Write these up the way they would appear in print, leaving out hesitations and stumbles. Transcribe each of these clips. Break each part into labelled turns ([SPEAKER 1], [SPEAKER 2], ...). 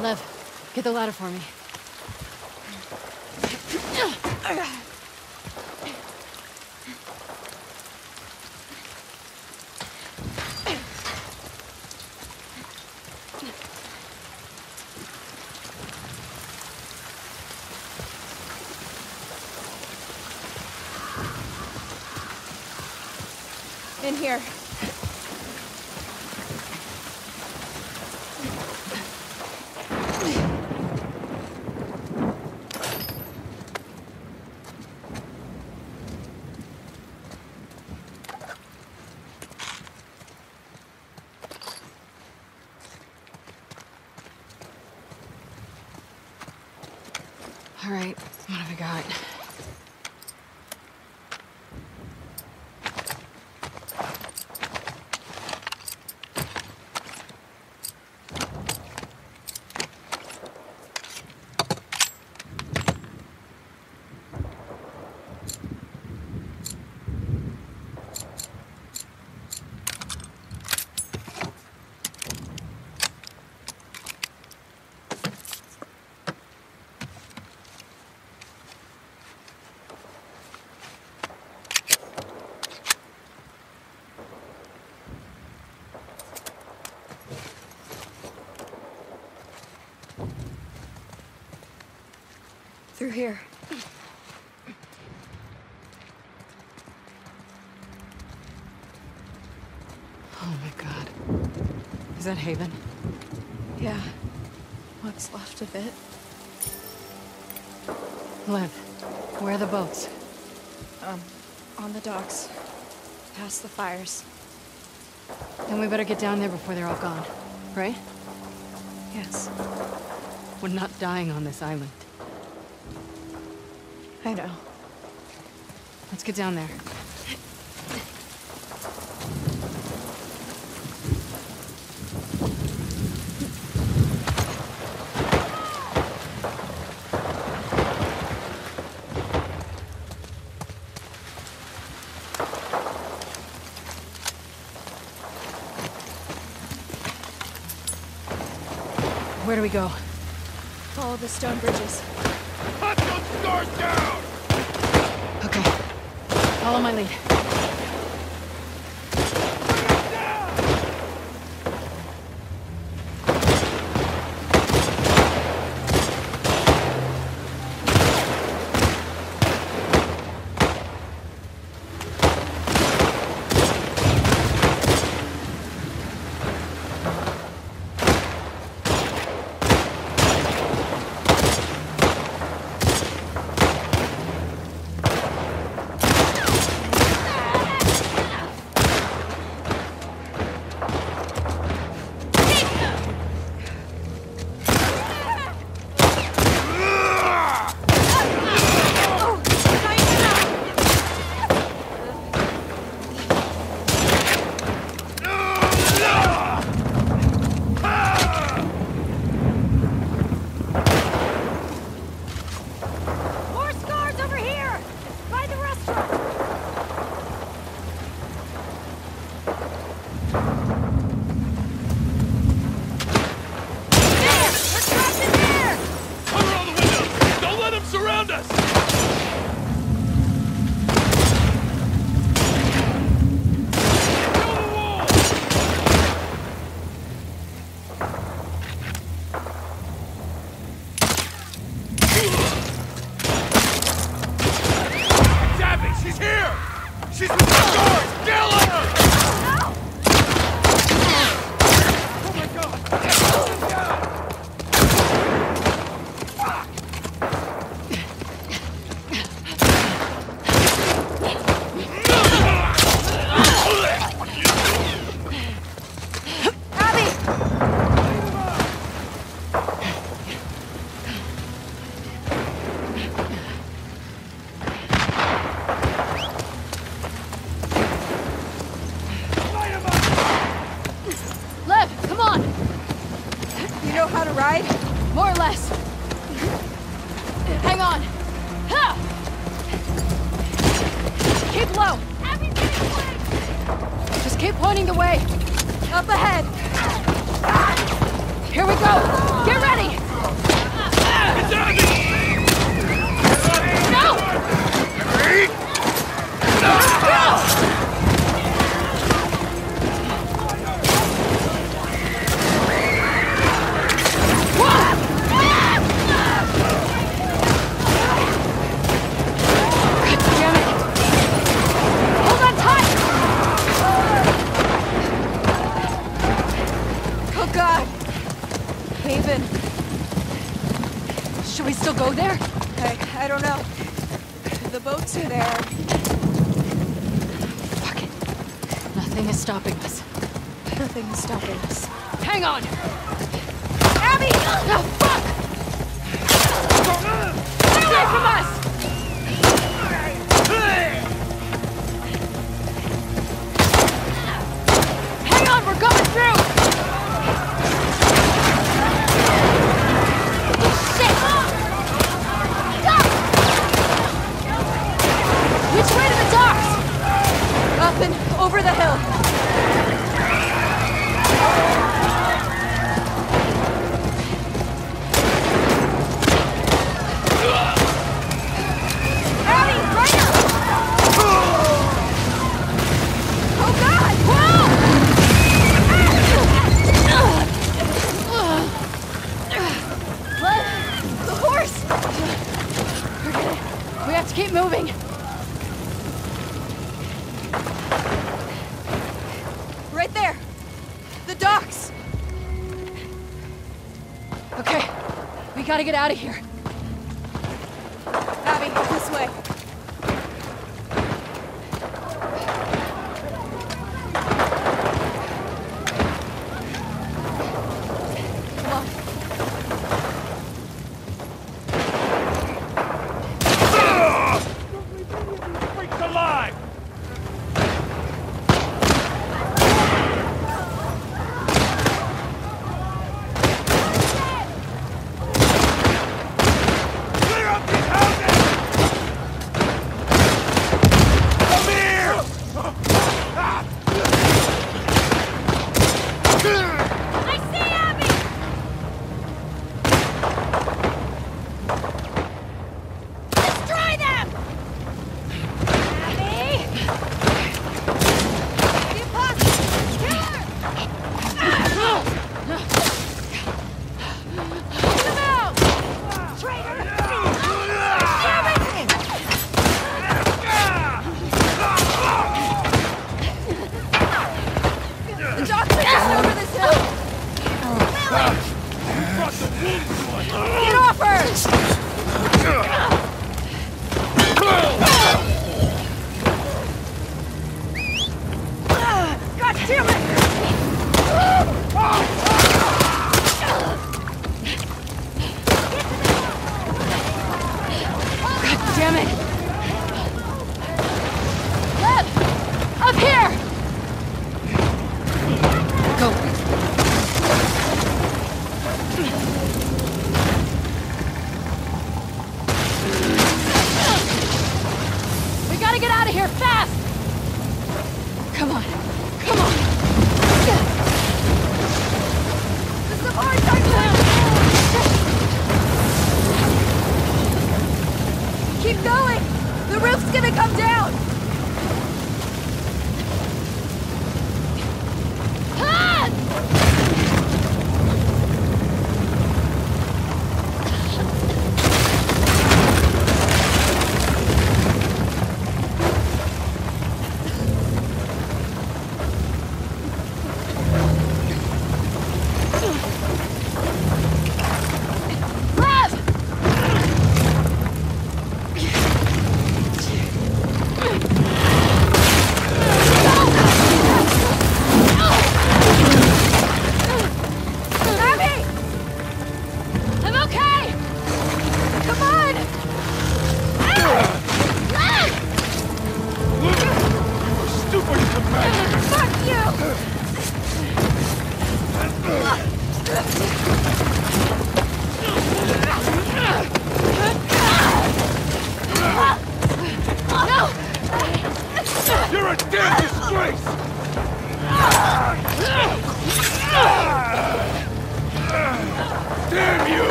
[SPEAKER 1] Lev, get the ladder for me.
[SPEAKER 2] In here.
[SPEAKER 1] All right, what have I got?
[SPEAKER 2] Through here.
[SPEAKER 1] Oh my god. Is that Haven?
[SPEAKER 2] Yeah. What's left of it.
[SPEAKER 1] Lev, where are the boats?
[SPEAKER 2] On the docks. Past the fires.
[SPEAKER 1] Then we better get down there before they're all gone, right?
[SPEAKER 2] Yes.
[SPEAKER 1] We're not dying on this island.
[SPEAKER 2] I know.
[SPEAKER 1] Let's get down there. Where do we go?
[SPEAKER 2] Follow the stone bridges.
[SPEAKER 3] Cut those scars down!
[SPEAKER 1] Okay. Follow my lead.
[SPEAKER 2] ride?
[SPEAKER 1] More or less. Hang on. Ha! Keep low. Just keep pointing the way. Up ahead. Here we go! Get ready! No!
[SPEAKER 2] Should we still go there? I don't know. The boats are there.
[SPEAKER 1] Fuck it. Nothing is stopping us.
[SPEAKER 2] Nothing is stopping us.
[SPEAKER 1] Hang on! Abby! Oh, fuck! Stay away from us! Hang on, we're going through! Which way to the docks?
[SPEAKER 2] Up and over the hill. Abby, right up! Oh God! Whoa! What? The horse!
[SPEAKER 1] Forget it. We have to keep moving.
[SPEAKER 2] Right there! The docks!
[SPEAKER 1] Okay, we gotta get out of here.
[SPEAKER 2] Abby, this way. Come on.
[SPEAKER 3] Freaks alive! Clear up these houses! Come here!
[SPEAKER 1] I see Abby! Destroy them! Abby!
[SPEAKER 2] Get past! Kill her!
[SPEAKER 1] Get them out! Traitor!
[SPEAKER 2] The docks are just over this hill! Get off her! God damn it!
[SPEAKER 1] God damn it! Lev! Up here! Go. We gotta get out of here fast! Come on. Come on.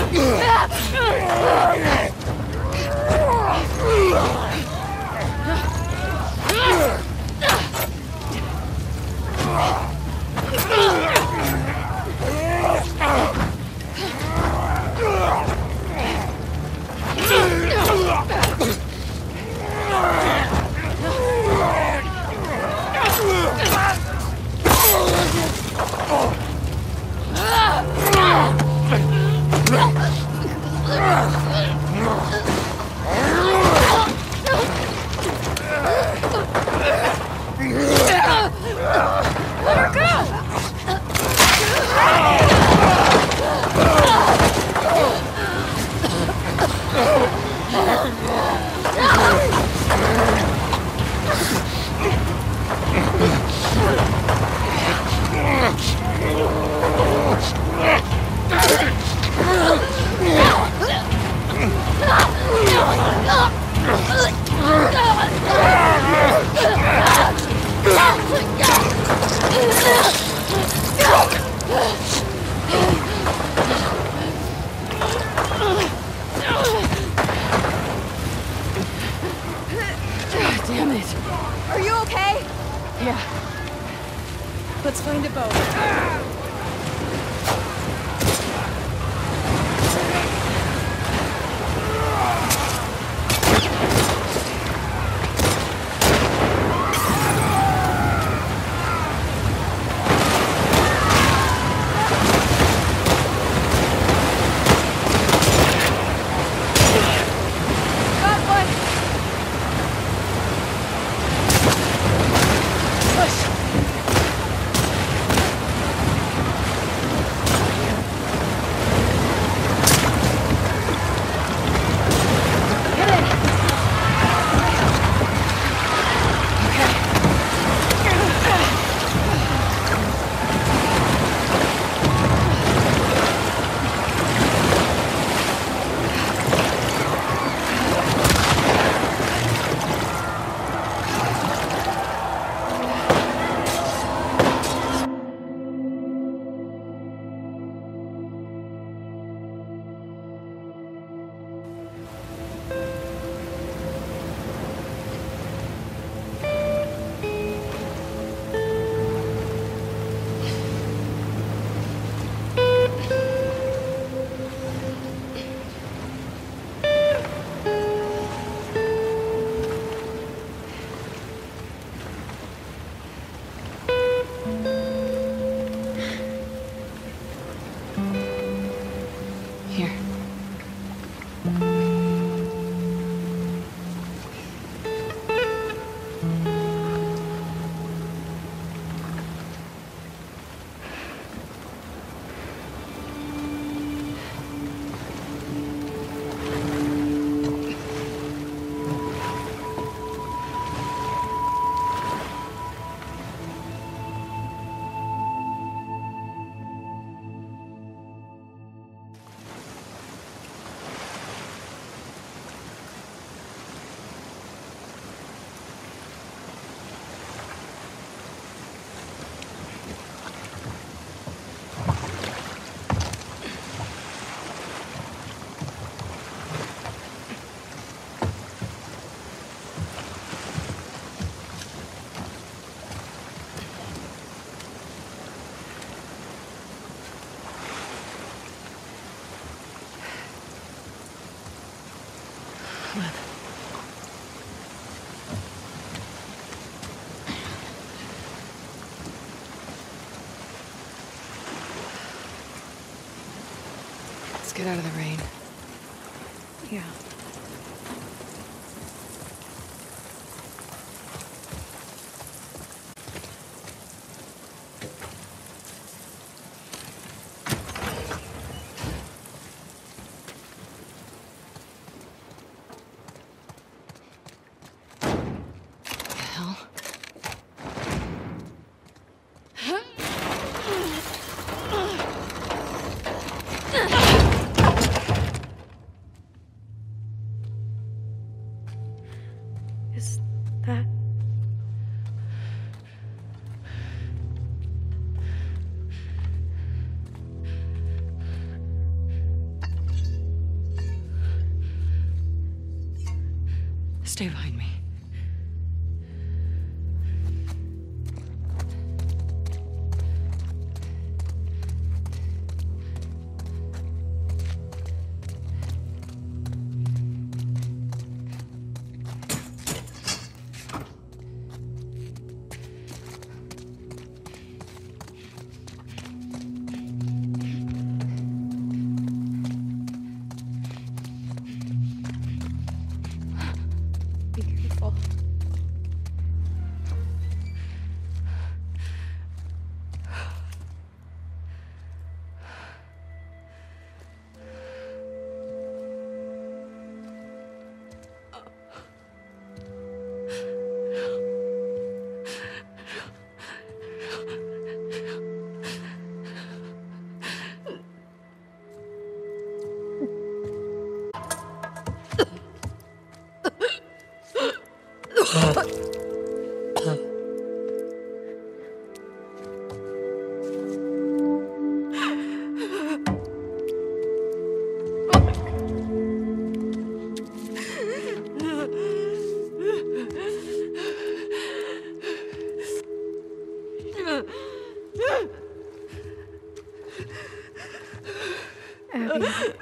[SPEAKER 1] Damn it.
[SPEAKER 2] Are you okay?
[SPEAKER 1] Yeah.
[SPEAKER 2] Let's find a boat. Got one!
[SPEAKER 1] Here. Let's get out of the rain.
[SPEAKER 2] Yeah.
[SPEAKER 1] Hell. Stay behind me.
[SPEAKER 2] Be careful.
[SPEAKER 1] Abby.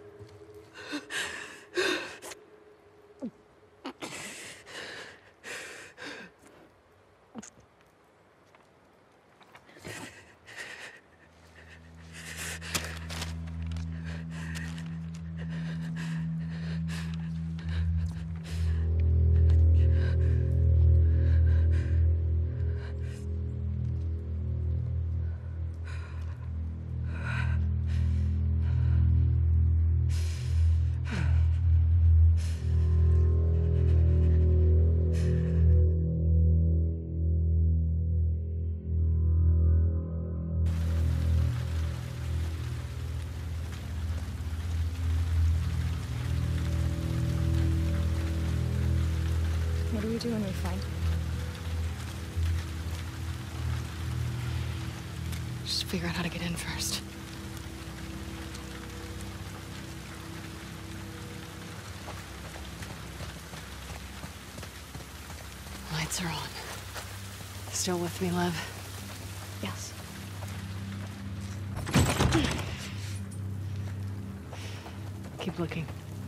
[SPEAKER 2] What do we do when we find him?
[SPEAKER 1] Just figure out how to get in first. Lights are on. Still with me, Lev?
[SPEAKER 2] Yes.
[SPEAKER 1] Keep looking.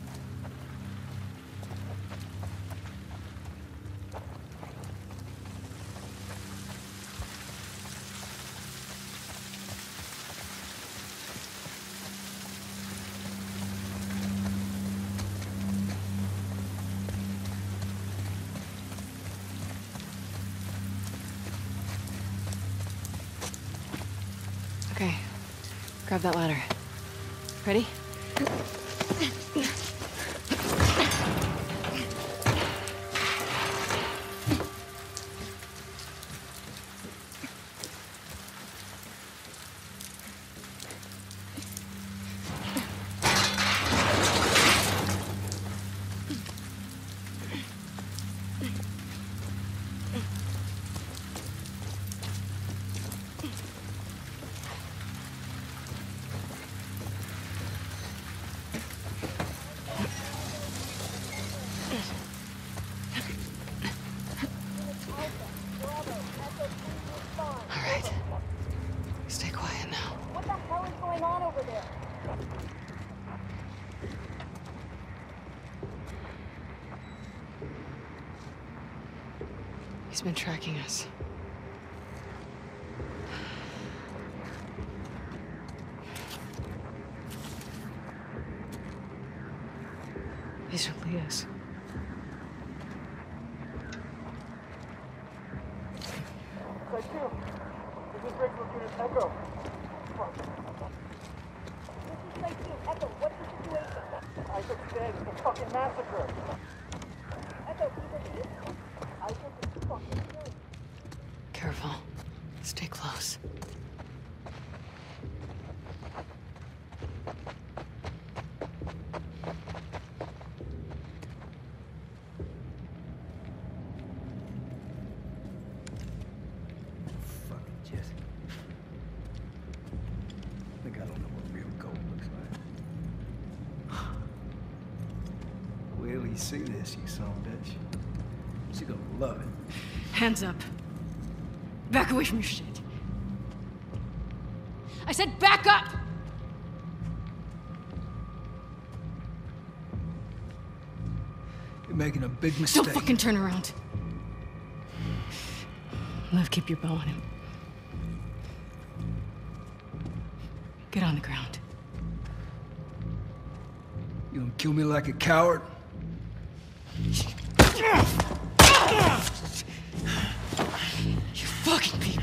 [SPEAKER 1] Okay, grab that ladder. Ready? All right. Stay quiet now.
[SPEAKER 4] What the hell is going on over there?
[SPEAKER 1] He's been tracking us. These are Leah's.
[SPEAKER 3] Site 2. This is Regular Unit Echo.
[SPEAKER 4] This is Site 2. Echo, what's the situation?
[SPEAKER 3] Isaac's dead. It's a fucking massacre.
[SPEAKER 4] Echo, either east? Isaac is fucking dead.
[SPEAKER 1] Careful. Stay close.
[SPEAKER 5] Fucking Jesse. Think I don't know what real gold looks like. We
[SPEAKER 3] Ellie see this, you son of a bitch. She gonna love it.
[SPEAKER 1] Hands up. Back away from your shit. I said back up!
[SPEAKER 3] You're making a big mistake.
[SPEAKER 1] Don't fucking turn around. Liv, keep your bow on him. Get on the ground.
[SPEAKER 3] You gonna kill me like a coward?
[SPEAKER 1] You fucking people.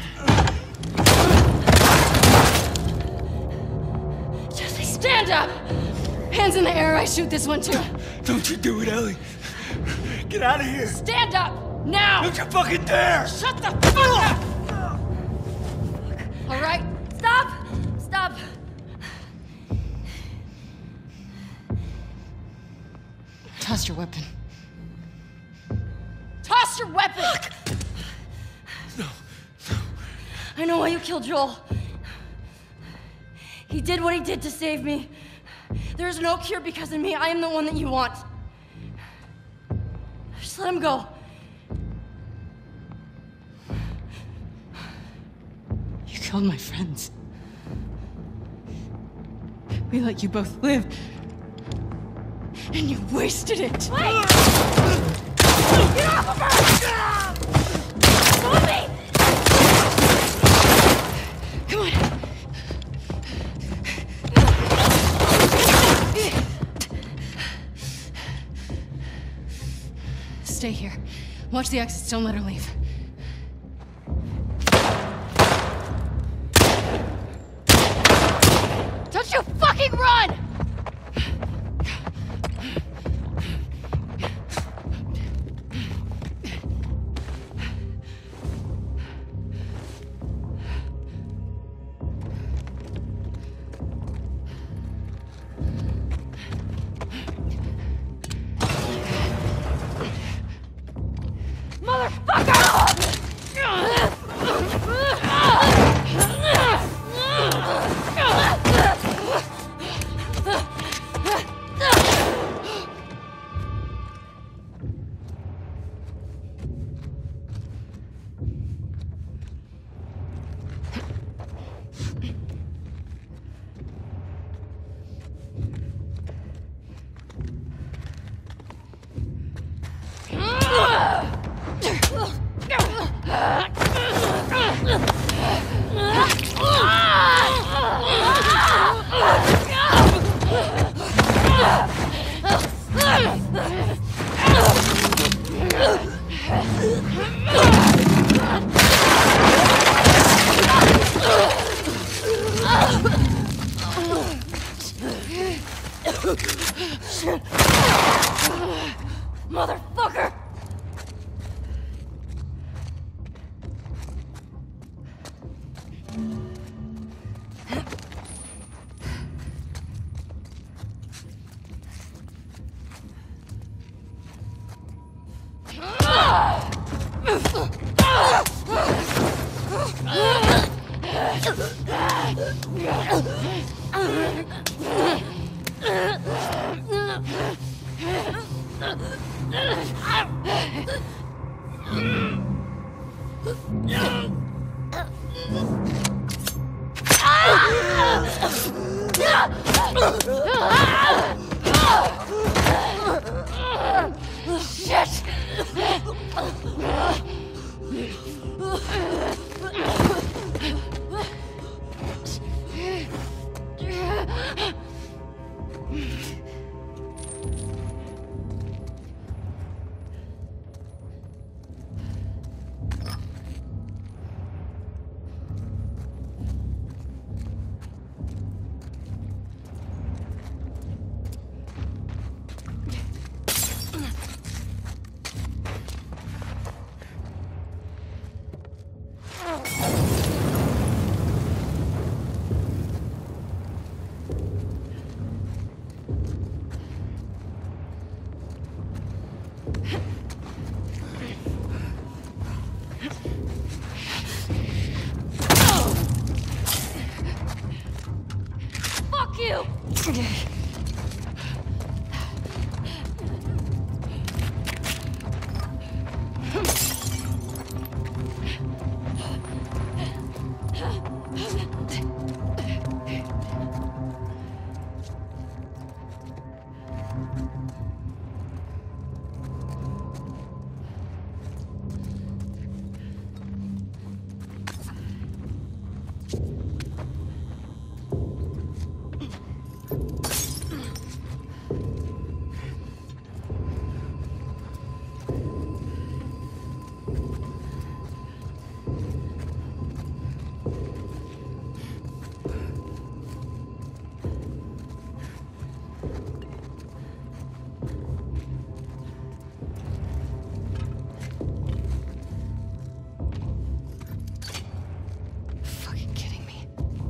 [SPEAKER 1] Jesse, stand up! Hands in the air, I shoot this one too.
[SPEAKER 3] Don't you do it, Ellie. Get out of here.
[SPEAKER 1] Stand up! Now!
[SPEAKER 3] Don't you fucking dare!
[SPEAKER 1] Shut the fuck up! All right?
[SPEAKER 2] Stop! Stop!
[SPEAKER 1] Toss your weapon. Toss your weapon!
[SPEAKER 3] No.
[SPEAKER 2] I know why you killed Joel. He did what he did to save me. There is no cure because of me. I am the one that you want. Just let him go.
[SPEAKER 1] You killed my friends. We let you both live. And you wasted it.
[SPEAKER 2] Wait! Get off of her! Move me!
[SPEAKER 1] Come on. Stay here. Watch the exits. Don't let her leave. Don't you fucking run!
[SPEAKER 2] Motherfucker! Shit! Fucking kidding me.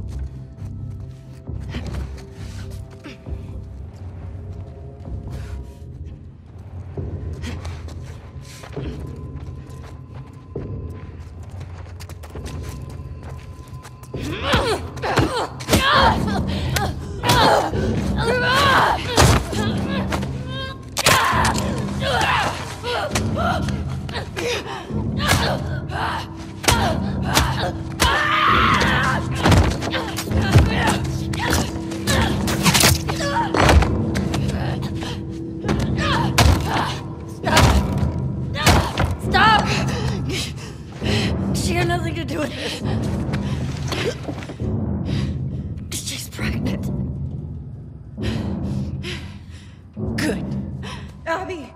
[SPEAKER 2] Stop! She had nothing to do with this. She's pregnant.
[SPEAKER 1] Good.
[SPEAKER 2] Abby!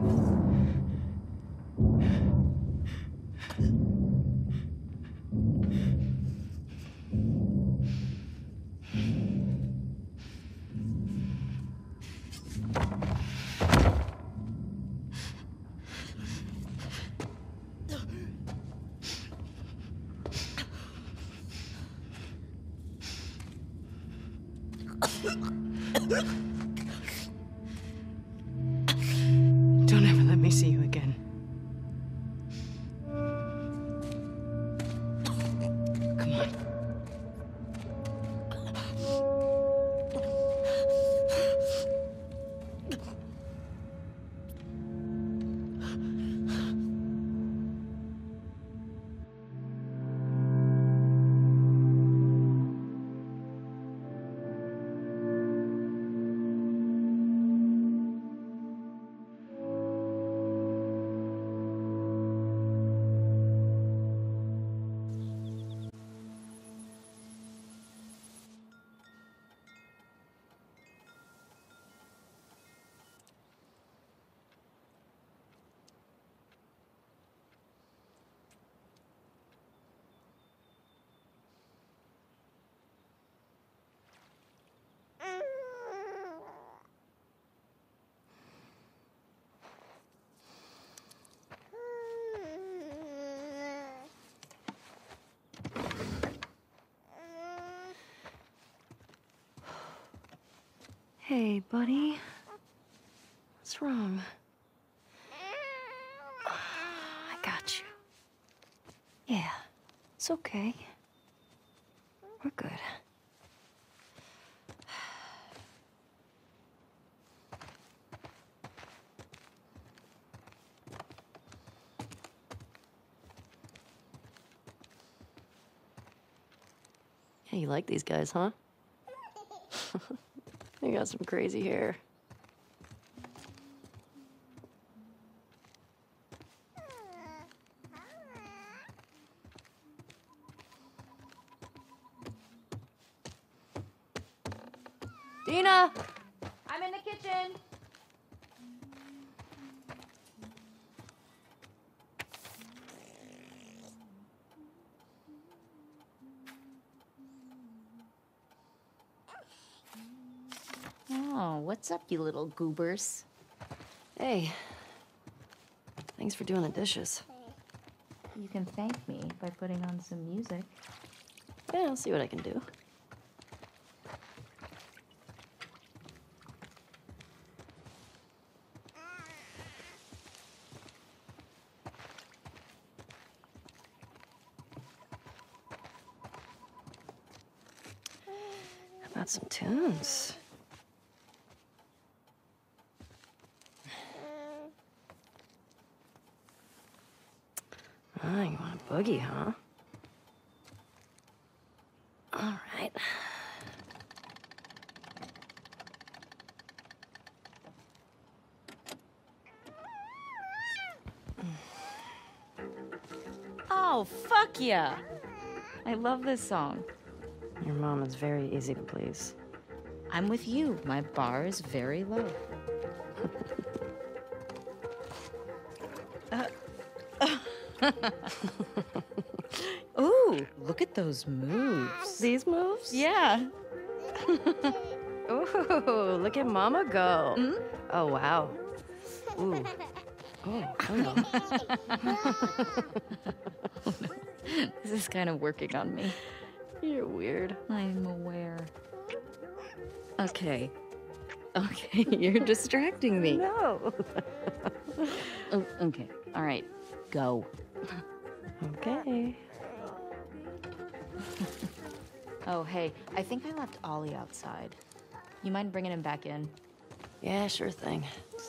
[SPEAKER 1] Don't ever let me see you again. Come on.
[SPEAKER 2] Hey, buddy. What's wrong? I got you. Yeah, it's okay. We're good.
[SPEAKER 5] Yeah, you like these guys, huh? They got some crazy hair. Dina! I'm in the kitchen! Oh, what's up, you little goobers? Hey. Thanks for doing the dishes.
[SPEAKER 6] You can thank me by putting on some music.
[SPEAKER 5] Yeah, I'll see what I can do. How about some tunes? Ah, you want a boogie, huh? All right.
[SPEAKER 6] Wow, fuck yeah. I love this song.
[SPEAKER 5] Your mom is very easy to please.
[SPEAKER 6] I'm with you. My bar is very low. Ooh, look at those moves.
[SPEAKER 5] These moves?
[SPEAKER 6] Yeah.
[SPEAKER 5] Ooh, look at Mama go. Oh, wow. Ooh. Oh, hello.
[SPEAKER 6] This is kind of working on me.
[SPEAKER 5] You're weird.
[SPEAKER 6] I'm aware. Okay. Okay, you're distracting me.
[SPEAKER 5] No.
[SPEAKER 6] Oh, okay. All right. Go.
[SPEAKER 5] Okay.
[SPEAKER 6] Oh, hey, I think I left Ollie outside. You mind bringing him back in?
[SPEAKER 5] Yeah, sure thing.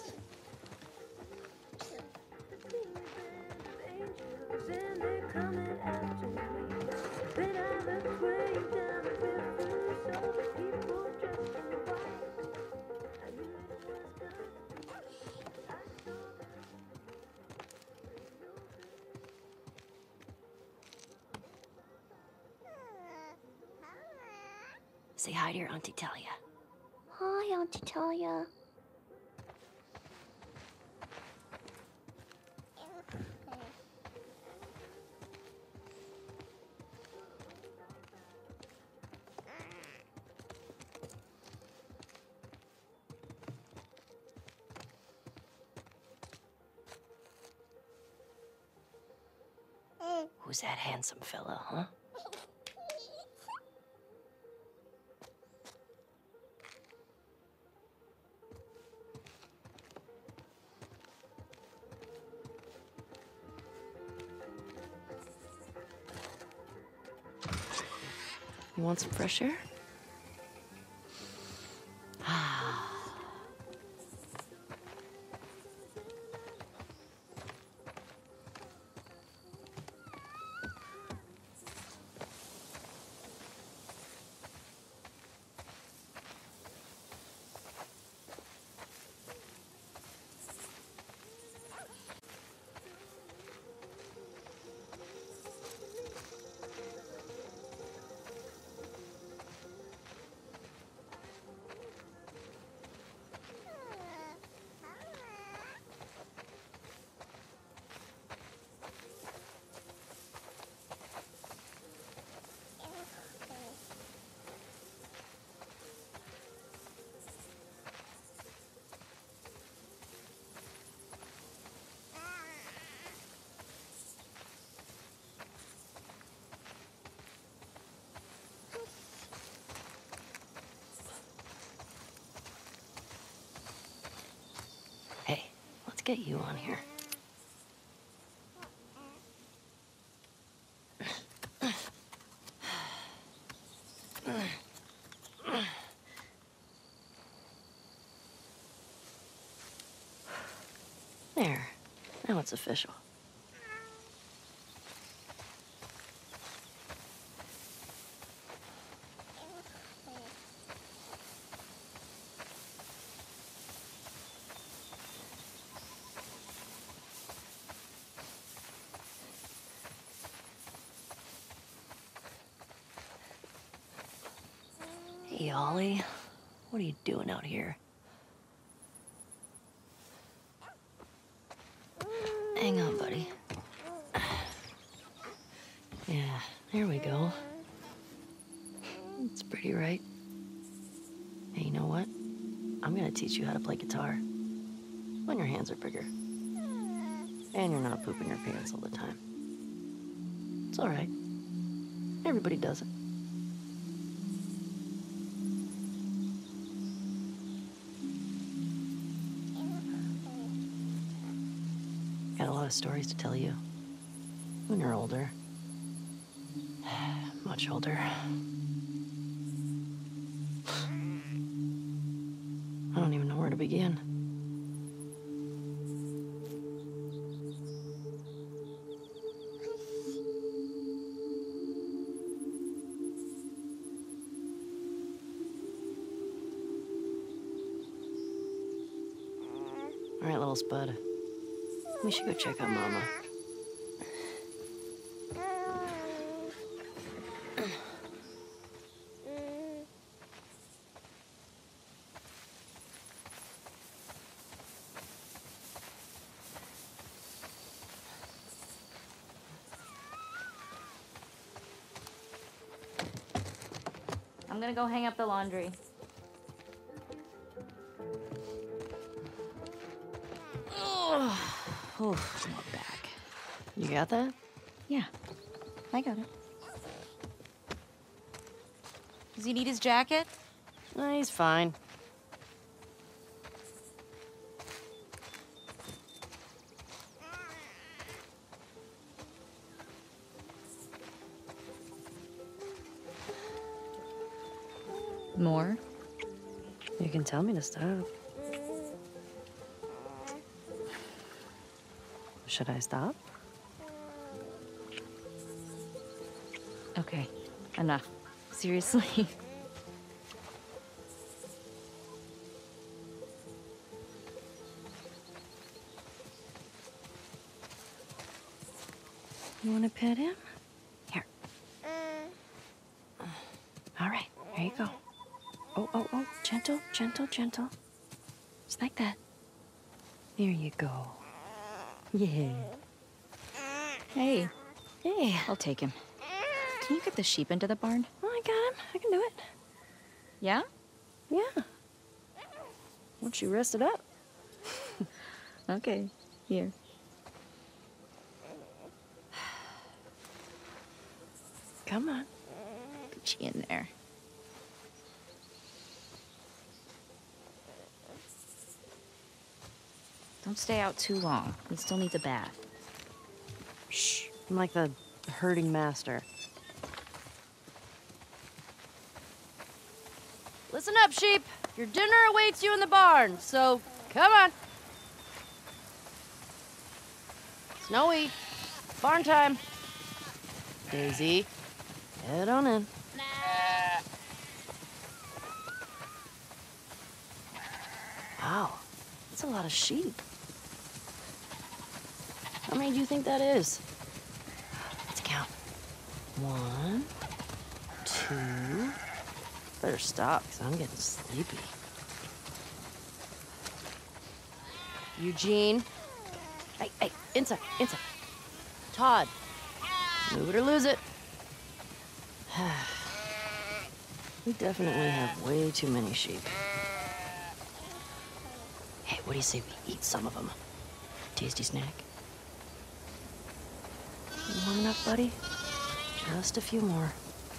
[SPEAKER 5] Say hi to your Auntie Talia.
[SPEAKER 7] Hi, Auntie Talia.
[SPEAKER 5] Who's that handsome fella, huh? You want some fresh air? Hey, let's get you on here. There. Now it's official. Hey, Ollie. What are you doing out here? Hang on, buddy. Yeah, there we go. It's pretty, right? Hey, you know what? I'm gonna teach you how to play guitar. When your hands are bigger. And you're not pooping your pants all the time. It's alright. Everybody does it. Got a lot of stories to tell you. When you're older. Much older. I don't even know where to begin. All right, little spud. We should go check on Mama.
[SPEAKER 6] I'm gonna go hang up the laundry. Oof, my back.
[SPEAKER 5] You got that?
[SPEAKER 6] Yeah, I got it. Does he need his jacket?
[SPEAKER 5] No, he's fine.
[SPEAKER 6] More?
[SPEAKER 5] You can tell me to stop. Should I stop?
[SPEAKER 6] Okay, enough. Seriously.
[SPEAKER 5] You want to pet him? Here. All right, here you go. Oh, oh, oh, gentle, gentle, gentle. Just like that. There you go. Yeah.
[SPEAKER 6] Hey,
[SPEAKER 5] Hey.
[SPEAKER 6] I'll take him. Can you get the sheep into the barn?
[SPEAKER 5] Oh, I got him. I can do it.
[SPEAKER 6] Yeah?
[SPEAKER 5] Yeah. Once you rest it up.
[SPEAKER 6] Okay, here.
[SPEAKER 5] Come on.
[SPEAKER 6] Put you in there. Don't stay out too long. He still needs a bath.
[SPEAKER 5] Shh. I'm like the herding master. Listen up, sheep. Your dinner awaits you in the barn, so come on. Snowy, barn time. Daisy, head on in. Wow, that's a lot of sheep. How many do you think that is? Let's count. 1, 2. Better stop, because I'm getting sleepy. Eugene. Hey, hey, inside, inside. Todd. Move it or lose it. We definitely have way too many sheep. Hey, what do you say we eat some of them? Tasty snack. You warm enough, buddy? Just a few more.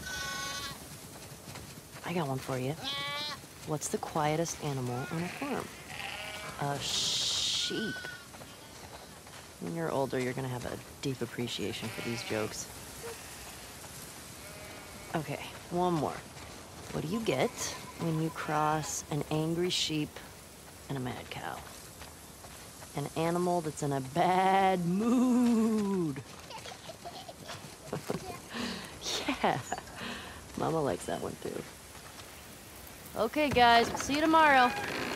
[SPEAKER 5] I got one for you. What's the quietest animal on a farm? A sheep. When you're older, you're gonna have a deep appreciation for these jokes. Okay, one more. What do you get when you cross an angry sheep and a mad cow? An animal that's in a bad mood. Yeah, Mama likes that one too. Okay, guys, we'll see you tomorrow.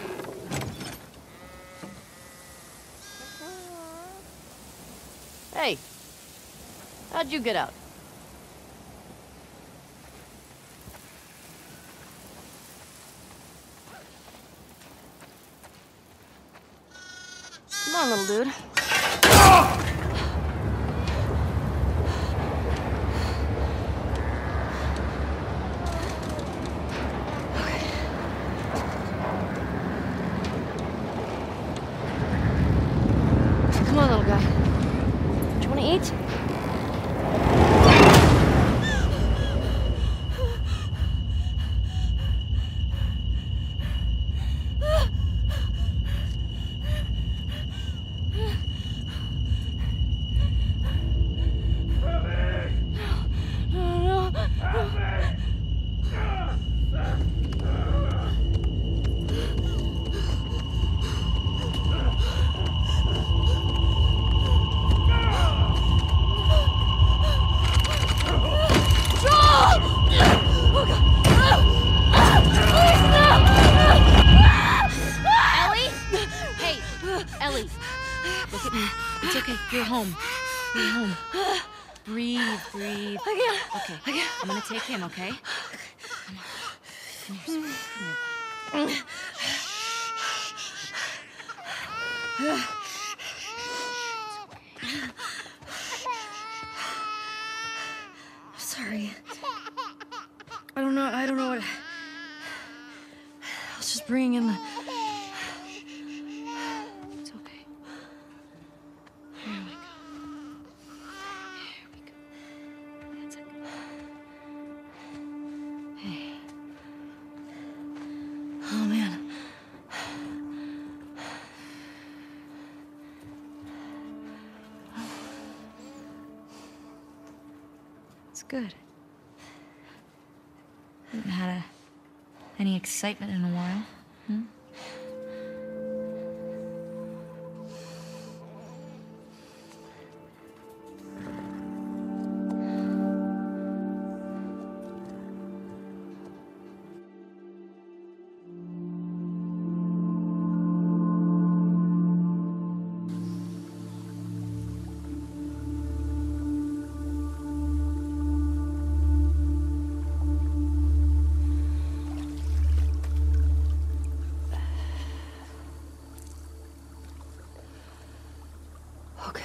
[SPEAKER 5] Hey, how'd you get out? Come on, little dude. Come on, little guy. Do you want to eat? Ellie, look at me. It's okay. You're home. You're home. Breathe, breathe. I can't. Okay. I'm gonna take him, okay? Come on. Come here, sweetie. Come here.
[SPEAKER 2] Sorry. I don't know what...
[SPEAKER 6] bringing in the... It's okay. Here we go. Here we go. That's it. Hey. Oh, man. It's good. Haven't had any excitement in a while. Hmm?
[SPEAKER 5] Okay.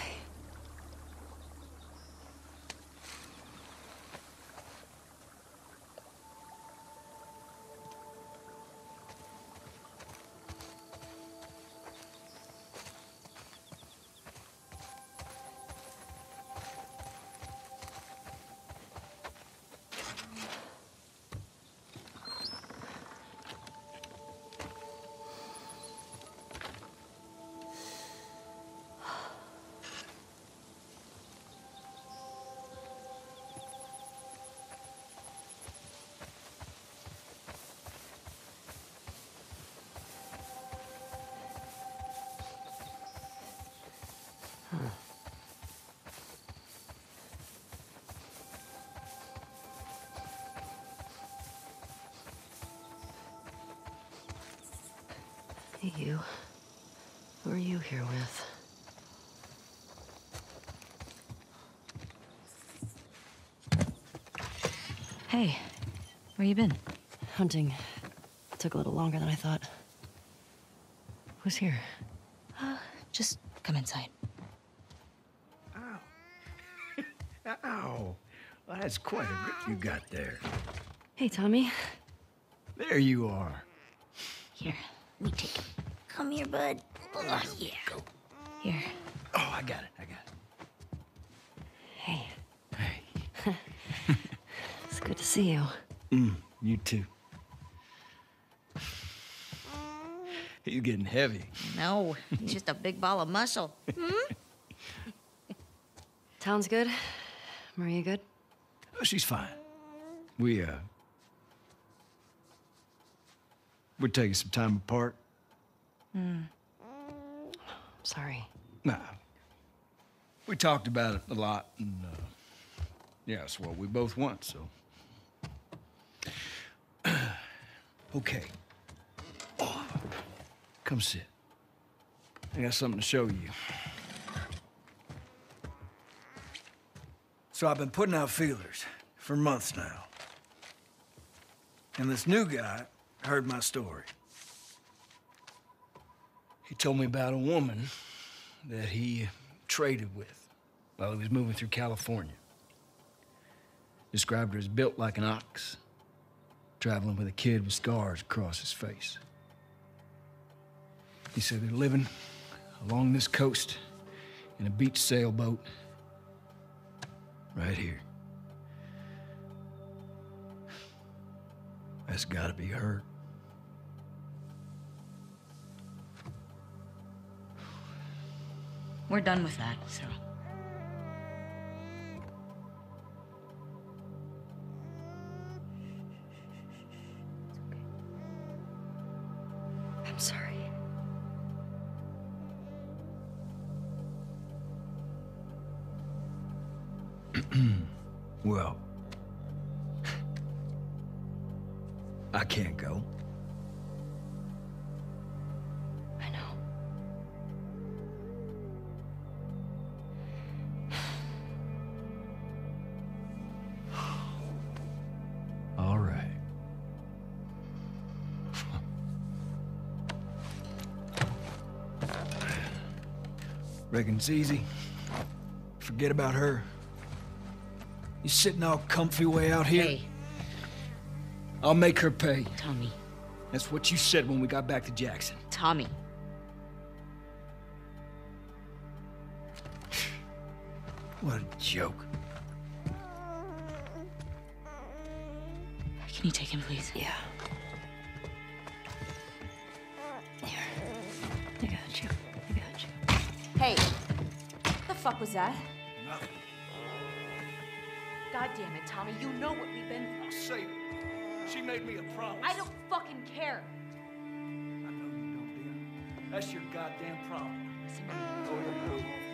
[SPEAKER 5] Hey, you. Who are you here with?
[SPEAKER 6] Hey, where you been?
[SPEAKER 5] Hunting. Took a little longer than I thought. Who's here?
[SPEAKER 6] Just come inside.
[SPEAKER 8] Ow. Ow. Well, that's quite a grip you got there.
[SPEAKER 5] Hey, Tommy.
[SPEAKER 8] There you are.
[SPEAKER 6] Here, let me take it. Come here, bud. Oh, yeah.
[SPEAKER 8] Go.
[SPEAKER 6] Here.
[SPEAKER 8] Oh, I got it.
[SPEAKER 5] Hey.
[SPEAKER 8] Hey.
[SPEAKER 5] It's good to see you.
[SPEAKER 8] You too. He's getting heavy.
[SPEAKER 6] No, he's just a big ball of muscle.
[SPEAKER 5] Town's good? Maria good?
[SPEAKER 8] Oh, she's fine. We're taking some time apart.
[SPEAKER 5] Sorry.
[SPEAKER 8] Nah. We talked about it a lot, and, yeah, it's what we both want, so. Okay. Oh, come sit. I got something to show you. So I've been putting out feelers for months now. And this new guy heard my story. He told me about a woman that he traded with while he was moving through California. Described her as built like an ox, traveling with a kid with scars across his face. He said they're living along this coast in a beach sailboat right here. That's gotta be her.
[SPEAKER 6] We're done with that, so.
[SPEAKER 5] I'm sorry.
[SPEAKER 8] Well, I can't go.
[SPEAKER 5] I know.
[SPEAKER 8] All right. Reckon it's easy. Forget about her. You sitting all comfy way out here?
[SPEAKER 6] Hey,
[SPEAKER 8] I'll make her pay.
[SPEAKER 6] Tommy.
[SPEAKER 8] That's what you said when we got back to Jackson.
[SPEAKER 6] Tommy.
[SPEAKER 8] What a joke.
[SPEAKER 6] Can you take him, please?
[SPEAKER 5] Yeah. Here. I got you. I got you.
[SPEAKER 6] Hey! What the fuck was that?
[SPEAKER 8] Nothing.
[SPEAKER 6] God damn it, Tommy, you know what we've been through.
[SPEAKER 8] I'll save her. She made me a promise.
[SPEAKER 6] I don't fucking care.
[SPEAKER 8] I know you don't, dear. That's your goddamn problem.
[SPEAKER 6] Listen to me.
[SPEAKER 8] Oh, yeah.